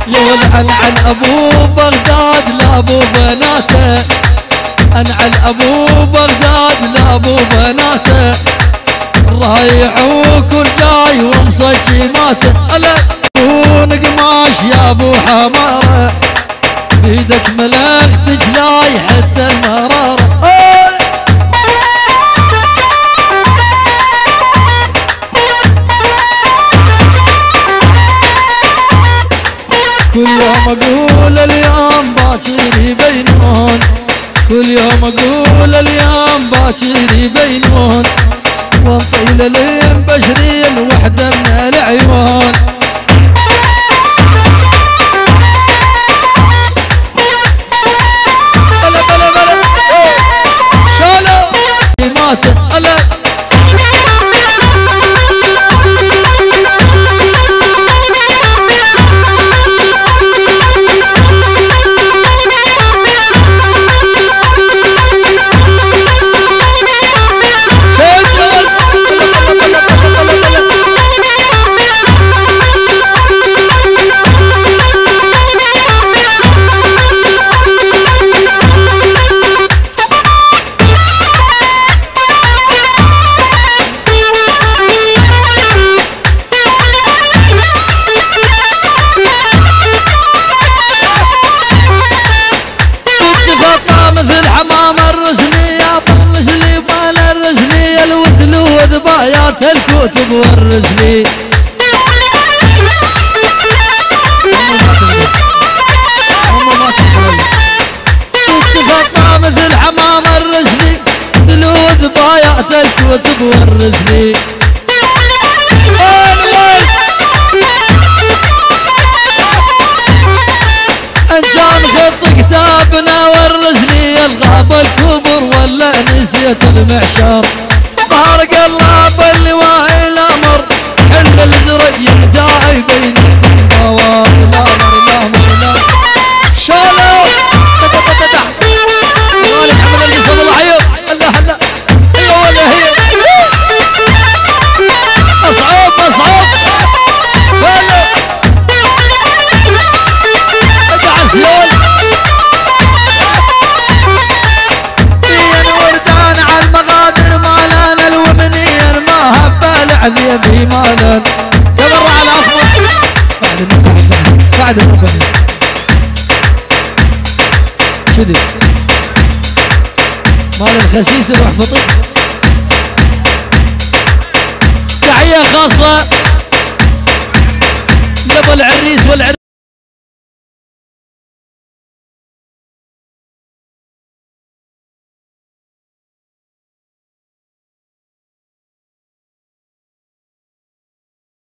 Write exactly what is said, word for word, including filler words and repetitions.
ينعل ابو بغداد لابو بناته، انعل ابو بغداد لابو بناته، رايح وكل جاي ومسكيناته. الا كون قماش يا ابو حماره، بيدك ملختك لاي حتى المراره. كل يوم اقول اليوم باكر يبينون، كل يوم اقول اليوم باكر يبينون، وانطيل لين بشرين وحده من العيون. بلا بلا بلا شالو مات الا ضبايات الكتب والرسلي. اتفقنا مثل حمام الرسلي، دلو ضبايات الكتب والرسلي. ان كان خط كتابنا والرسلي، الغاب الكبر ولا نسيت المعشار. ظهر قلاب اللواء الامر، حل الزري متاعي بين الضوار. الامر الامر الامر شالو تتتتتع مالك حمد اللي صد العير. هلا هلا ايوه ولا هي اصعب اصعب هلا ادعس يول وردان على المغادر مالانا الومنير ما هبال علي بي مالا. تبرع على اخوه بعد المقبل شدي مال الخسيس روح فطر. تحية خاصة لابو العريس والعريس